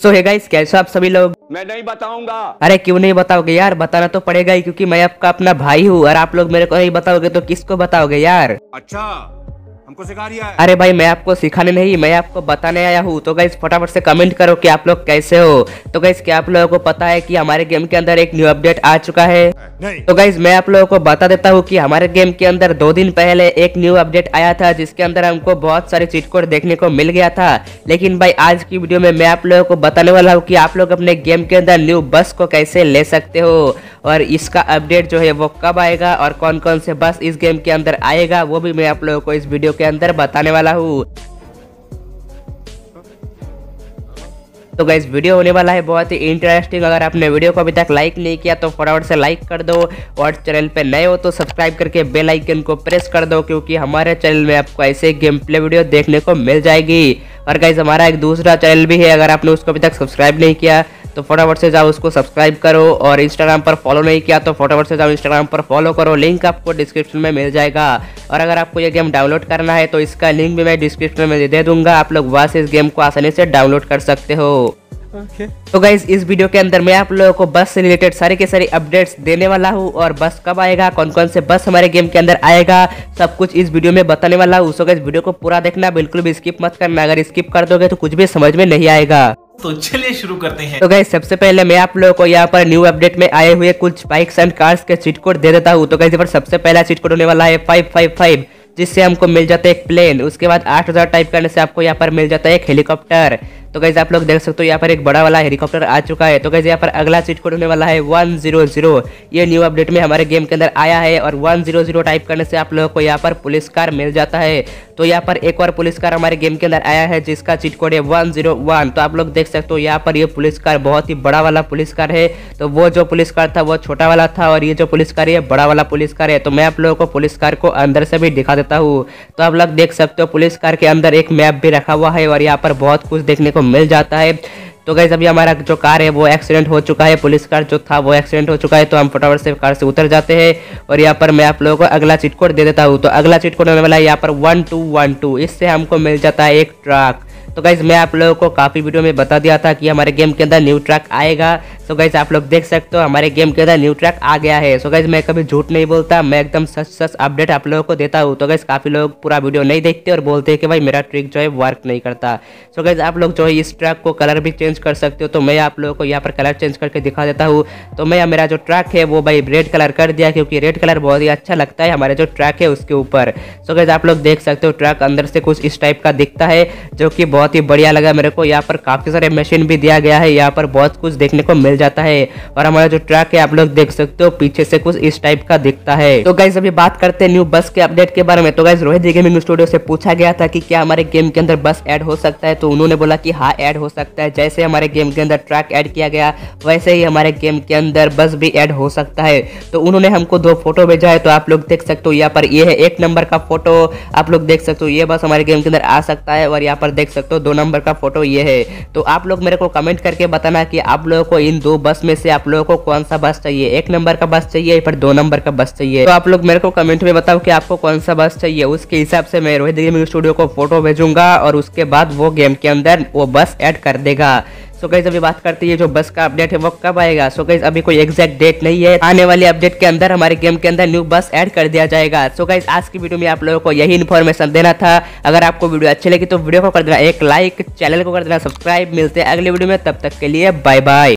सो है गाइस, कैसे आप सभी लोग। मैं नहीं बताऊंगा। अरे क्यों नहीं बताओगे यार, बताना तो पड़ेगा ही, क्योंकि मैं आपका अपना भाई हूँ और आप लोग मेरे को नहीं बताओगे तो किसको बताओगे यार। अच्छा, हमको सिखा रिया है। अरे भाई, मैं आपको सिखाने नहीं, मैं आपको बताने आया हूँ। तो गाइस फटाफट से कमेंट करो कि आप लोग कैसे हो। तो गाइस क्या आप लोगों को पता है कि हमारे गेम के अंदर एक न्यू अपडेट आ चुका है। नहीं। तो गाइस मैं आप लोगों को बता देता हूँ कि हमारे गेम के अंदर 2 दिन पहले एक न्यू अपडेट आया था, जिसके अंदर हमको बहुत सारे चीट कोड देखने को मिल गया था। लेकिन भाई आज की वीडियो में मैं आप लोगों को बताने वाला हूँ कि आप लोग अपने गेम के अंदर न्यू बस को कैसे ले सकते हो, और इसका अपडेट जो है वो कब आएगा और कौन कौन से बस इस गेम के अंदर आएगा, वो भी मैं आप लोगों को इस वीडियो के अंदर बताने वाला हूँ। तो गाइस वीडियो होने वाला है बहुत ही इंटरेस्टिंग। अगर आपने वीडियो को अभी तक लाइक नहीं किया तो फटाफट से लाइक कर दो, और चैनल पे नए हो तो सब्सक्राइब करके बेल आइकन को प्रेस कर दो, क्योंकि हमारे चैनल में आपको ऐसे गेम प्ले वीडियो देखने को मिल जाएगी। और गाइस हमारा एक दूसरा चैनल भी है, अगर आपने उसको अभी तक सब्सक्राइब नहीं किया तो फटाफट से जाओ उसको सब्सक्राइब करो, और इंस्टाग्राम पर फॉलो नहीं किया तो फटाफट से जाओ इंस्टाग्राम पर फॉलो करो, लिंक आपको डिस्क्रिप्शन में मिल जाएगा। और अगर आपको ये गेम डाउनलोड करना है तो इसका लिंक भी मैं डिस्क्रिप्शन में दे दूंगा, आप लोग वहां से इस गेम को आसानी से डाउनलोड कर सकते हो। तो गाइज इस वीडियो के अंदर मैं आप लोगों को बस से रिलेटेड सारे के सारे अपडेट्स देने वाला हूँ, और बस कब आएगा, कौन कौन से बस हमारे गेम के अंदर आएगा, सब कुछ इस वीडियो में बताने वाला हूँ। सो गाइज वीडियो को पूरा देखना, बिल्कुल भी स्किप मत करना, अगर स्किप कर दोगे तो कुछ भी समझ में नहीं आएगा। तो चलिए शुरू करते हैं। तो गाइस सबसे पहले मैं आप लोगों को यहाँ पर न्यू अपडेट में आए हुए कुछ बाइक्स एंड कार्स के चीट कोड दे देता हूँ। तो गाइस यहाँ पर सबसे पहला चीट कोड होने वाला है 555, जिससे हमको मिल जाता है एक प्लेन। उसके बाद 8000 टाइप करने से आपको यहाँ पर मिल जाता है एक हेलीकॉप्टर। तो गाइस आप लोग देख सकते हो यहाँ पर एक बड़ा वाला हेलीकॉप्टर आ चुका है। तो गाइस यहाँ पर अगला चीट कोड होने वाला है 100, ये न्यू अपडेट में हमारे गेम के अंदर आया है, और 100 टाइप करने से आप लोगों को यहाँ पर पुलिस कार मिल जाता है। तो यहाँ पर एक और पुलिस कार हमारे गेम के अंदर आया है, जिसका चीट कोड है 101। तो आप लोग देख सकते हो यहाँ पर ये पुलिस कार बहुत ही बड़ा वाला पुलिस कार है। तो वो जो पुलिस कार था वो छोटा वाला था, और ये जो पुलिस कार है बड़ा वाला पुलिस कार है। तो मैं आप लोगों को पुलिस कार को अंदर से भी दिखा देता हूँ। तो आप लोग देख सकते हो पुलिस कार के अंदर एक मैप भी रखा हुआ है, और यहाँ पर बहुत कुछ देखने को मिल जाता है। तो गाइस अभी हमारा जो कार है वो एक्सीडेंट हो चुका है, पुलिस कार जो था वो एक्सीडेंट हो चुका है। तो हम फटाफट से कार से उतर जाते हैं, और यहाँ पर मैं आप लोगों को अगला चीट कोड दे देता हूँ। तो अगला चीट कोड होने वाला है यहाँ पर 1212, इससे हमको मिल जाता है एक ट्रक। तो गाइस मैं आप लोगों को काफ़ी वीडियो में बता दिया था कि हमारे गेम के अंदर न्यू ट्रक आएगा। सो गाइस आप लोग देख सकते हो हमारे गेम के अंदर न्यू ट्रक आ गया है। सो गाइस मैं कभी झूठ नहीं बोलता, मैं एकदम सच अपडेट आप लोगों को देता हूँ। तो गाइस काफ़ी लोग पूरा वीडियो नहीं देखते और बोलते हैं कि भाई मेरा ट्रिक जो है वर्क नहीं करता। सो गाइस आप लोग जो है इस ट्रक को कलर भी चेंज कर सकते हो। तो मैं आप लोगों को यहाँ पर कलर चेंज करके दिखा देता हूँ। तो मैं मेरा जो ट्रक है वो भाई रेड कलर कर दिया, क्योंकि रेड कलर बहुत ही अच्छा लगता है हमारे जो ट्रक है उसके ऊपर। सो गाइस आप लोग देख सकते हो ट्रक अंदर से कुछ इस टाइप का दिखता है, जो कि बहुत ही बढ़िया लगा मेरे को। यहाँ पर काफ़ी सारे मशीन भी दिया गया है, यहाँ पर बहुत कुछ देखने को मिल जाता है। और हमारा जो ट्रक है आप लोग देख सकते हो पीछे से कुछ इस टाइप का दिखता है। तो गाइस अभी बात करते हैं न्यू बस के अपडेट के बारे में। तो गाइस रोहित गेमिंग स्टूडियो से पूछा गया था कि क्या हमारे गेम के अंदर बस ऐड हो सकता है, तो उन्होंने बोला कि हाँ ऐड हो सकता है। जैसे हमारे गेम के अंदर ट्रक ऐड किया गया वैसे ही हमारे गेम के अंदर बस भी ऐड हो सकता है। तो उन्होंने हमको 2 फोटो भेजा है, तो आप लोग देख सकते हो यहाँ पर ये है 1 नंबर का फोटो, आप लोग देख सकते हो ये बस हमारे गेम के अंदर आ सकता है। और यहाँ पर देख सकते हो 2 नंबर का फोटो ये है। तो आप लोग मेरे को कमेंट करके बताना कि आप लोगों को इन 2 बस में से आप लोगों को कौन सा बस चाहिए, 1 नंबर का बस चाहिए या फिर 2 नंबर का बस चाहिए। तो आप लोग मेरे को कमेंट में बताओ कि आपको कौन सा बस चाहिए, उसके हिसाब से मैं रोहित गेमिंग स्टूडियो को फोटो भेजूंगा, और उसके बाद वो गेम के अंदर वो बस ऐड कर देगा। सो गाइस अभी बात करते हैं जो बस का अपडेट है वो कब आएगा। सो गाइस अभी कोई एग्जैक्ट डेट नहीं है, आने वाली अपडेट के अंदर हमारे गेम के अंदर न्यू बस ऐड कर दिया जाएगा। सो गाइस आज की वीडियो में आप लोगों को यही इन्फॉर्मेशन देना था। अगर आपको वीडियो अच्छी लगी तो वीडियो को कर देना एक लाइक, चैनल को कर देना सब्सक्राइब। मिलते हैं अगले वीडियो में, तब तक के लिए बाय बाय।